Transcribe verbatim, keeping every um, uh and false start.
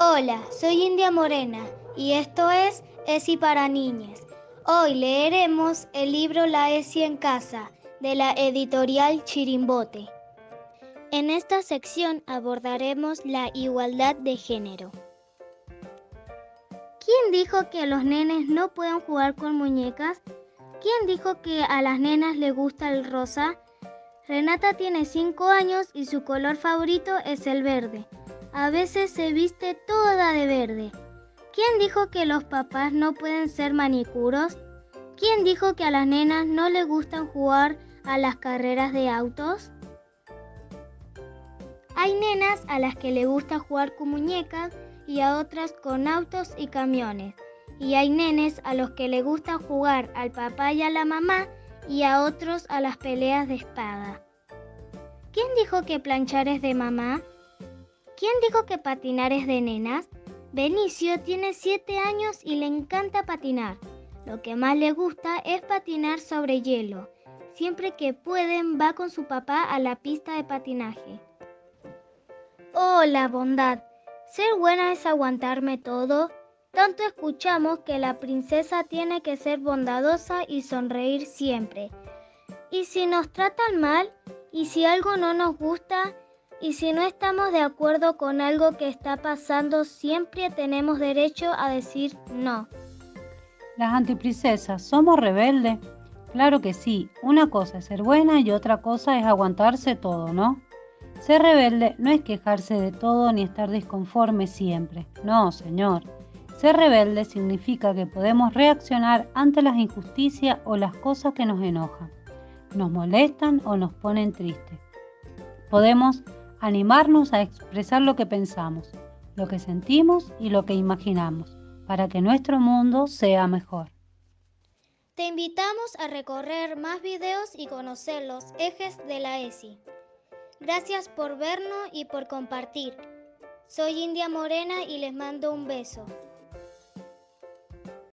Hola, soy India Morena y esto es ESI para Niñas. Hoy leeremos el libro La ESI en casa, de la editorial Chirimbote. En esta sección abordaremos la igualdad de género. ¿Quién dijo que los nenes no pueden jugar con muñecas? ¿Quién dijo que a las nenas les gusta el rosa? Renata tiene cinco años y su color favorito es el verde. A veces se viste toda de verde. ¿Quién dijo que los papás no pueden ser manicuros? ¿Quién dijo que a las nenas no les gustan jugar a las carreras de autos? Hay nenas a las que les gusta jugar con muñecas y a otras con autos y camiones. Y hay nenes a los que les gusta jugar al papá y a la mamá y a otros a las peleas de espada. ¿Quién dijo que planchar es de mamá? ¿Quién dijo que patinar es de nenas? Benicio tiene siete años y le encanta patinar. Lo que más le gusta es patinar sobre hielo. Siempre que pueden va con su papá a la pista de patinaje. Oh, la bondad. ¿Ser buena es aguantarme todo? Tanto escuchamos que la princesa tiene que ser bondadosa y sonreír siempre. ¿Y si nos tratan mal? ¿Y si algo no nos gusta? ¿Y si no estamos de acuerdo con algo que está pasando? Siempre tenemos derecho a decir no. Las antiprincesas, ¿somos rebeldes? Claro que sí, una cosa es ser buena y otra cosa es aguantarse todo, ¿no? Ser rebelde no es quejarse de todo ni estar disconforme siempre. No, señor. Ser rebelde significa que podemos reaccionar ante las injusticias o las cosas que nos enojan, nos molestan o nos ponen tristes. Podemos animarnos a expresar lo que pensamos, lo que sentimos y lo que imaginamos, para que nuestro mundo sea mejor. Te invitamos a recorrer más videos y conocer los ejes de la ESI. Gracias por vernos y por compartir. Soy India Morena y les mando un beso.